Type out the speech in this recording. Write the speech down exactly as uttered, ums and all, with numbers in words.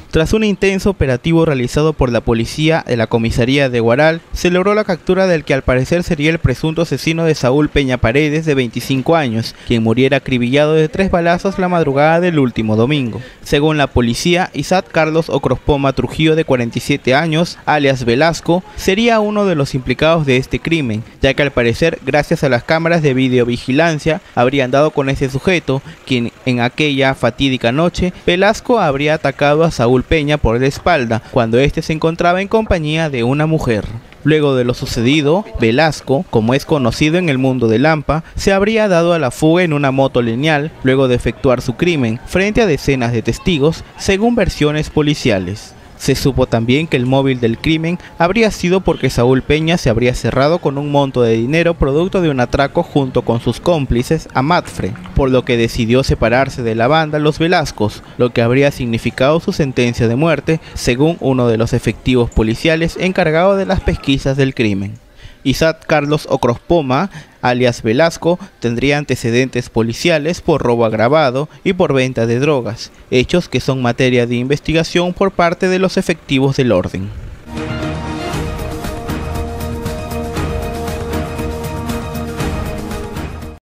Tras un intenso operativo realizado por la policía de la comisaría de Huaral, se logró la captura del que al parecer sería el presunto asesino de Saúl Peña Paredes, de veinticinco años, quien muriera acribillado de tres balazos la madrugada del último domingo. Según la policía, Isaac Carlos Ocrospoma Trujillo, de cuarenta y siete años, alias Velasco, sería uno de los implicados de este crimen, ya que al parecer, gracias a las cámaras de videovigilancia, habrían dado con ese sujeto, quien en aquella fatídica noche, Velasco habría atacado a Saúl Peña por la espalda, cuando éste se encontraba en compañía de una mujer. Luego de lo sucedido, Velasco, como es conocido en el mundo de Lampa, se habría dado a la fuga en una moto lineal, luego de efectuar su crimen, frente a decenas de testigos, según versiones policiales. Se supo también que el móvil del crimen habría sido porque Saúl Peña se habría cerrado con un monto de dinero producto de un atraco junto con sus cómplices a Mapfre, por lo que decidió separarse de la banda Los Velascos, lo que habría significado su sentencia de muerte, según uno de los efectivos policiales encargados de las pesquisas del crimen. Isaac Carlos Ocrospoma, alias Velasco, tendría antecedentes policiales por robo agravado y por venta de drogas, hechos que son materia de investigación por parte de los efectivos del orden.